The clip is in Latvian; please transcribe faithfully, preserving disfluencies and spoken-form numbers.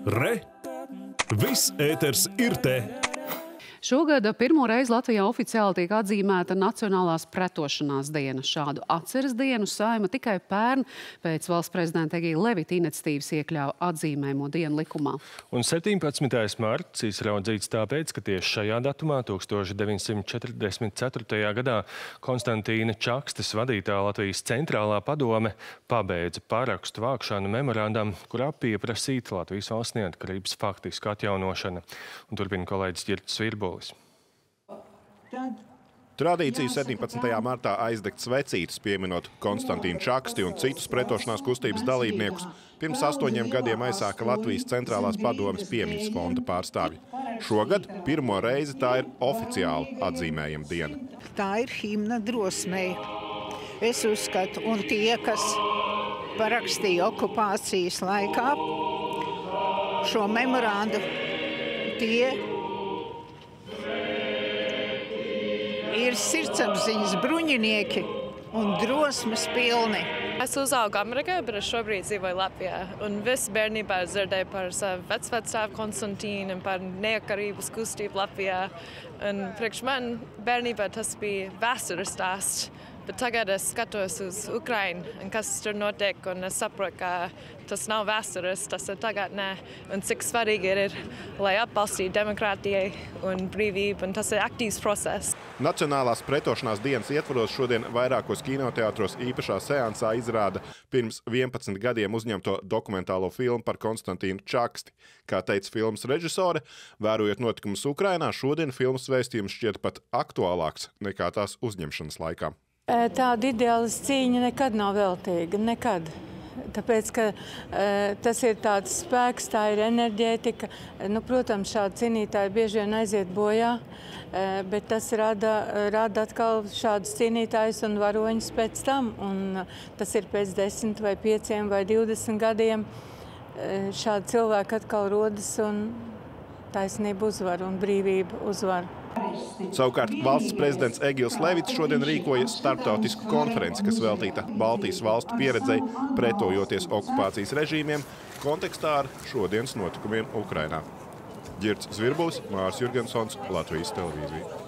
Re! Viss ēters ir te! Šogad pirmo reizi Latvijā oficiāli tiek atzīmēta Nacionālās pretošanās diena. Šādu atceres dienu Saeima tikai pērn pēc valsts prezidenta Egīla Levita iniciatīvas iekļāva atzīmējumu dienu likumā. Un septiņpadsmitais marts izraudzīts tāpēc, ka tieši šajā datumā tukstāš deviņsimt četrdesmit ceturtajā gadā Konstantīna Čakstes vadītā Latvijas centrālā padome pabeidza parakstu vākšanu memorandam, kurā pieprasīta Latvijas valsts neatkarības faktiska atjaunošana. Un turpina kolēģis Ģirds Svirbulis. Tradīcija septiņpadsmitajā martā aizdegt svecītes, pieminot Konstantīnu Čaksti un citus pretošanās kustības dalībniekus, pirms astoņiem gadiem aizsāka Latvijas centrālās padomes piemiņas fonda pārstāvji. Šogad pirmo reizi tā ir oficiāli atzīmējama diena. Tā ir himna drosmei. Es uzskatu, un tie, kas parakstīja okupācijas laikā šo memorandu, tie ir sirdsapziņas bruņinieki un drosmes pilni. Es uzaugu Amerikā, bet es šobrīd dzīvoju Latvijā. Un visu bērnībā es dzirdēju par savu vecvecāku Konstantīnu un par neatkarības kustību Latvijā. Un priekš man bērnībā tas bija vēstures stāsts. Bet tagad es skatos uz Ukrainu un kas tur notiek, un es saprotu, ka tas nav vēstures, tas ir tagadnē. Un cik svarīgi ir, lai atbalstītu demokrātijai un brīvību, un tas ir aktīvs process. Nacionālās pretošanās dienas ietvaros šodien vairākos kinoteātros īpašā seansā izrāda pirms vienpadsmit gadiem uzņemto dokumentālo filmu par Konstantīnu Čaksti. Kā teica filmas režisore, vērojot notikumus Ukrainā, šodien filmas vēstījums šķiet pat aktuālāks nekā tās uzņemšanas laikā. Tāda ideālas cīņa nekad nav veltīga, nekad. Tāpēc, ka e, tas ir tāds spēks, tā ir enerģētika. Nu, protams, šādi cīnītāji bieži vien aiziet bojā, e, bet tas rada, rada atkal šādus cīnītājus un varoņus pēc tam. Un tas ir pēc desmit vai pieciem vai divdesmit gadiem. E, šādi cilvēki atkal rodas un taisnība uzvar un brīvība uzvar. Savukārt valsts prezidents Egīls Levits šodien rīkoja starptautisku konferenci, kas veltīta Baltijas valstu pieredzei pretojoties okupācijas režīmiem kontekstā ar šodienas notikumiem Ukrainā. Ģirds Svirbulis, Māris Jurgensons, Latvijas televīzija.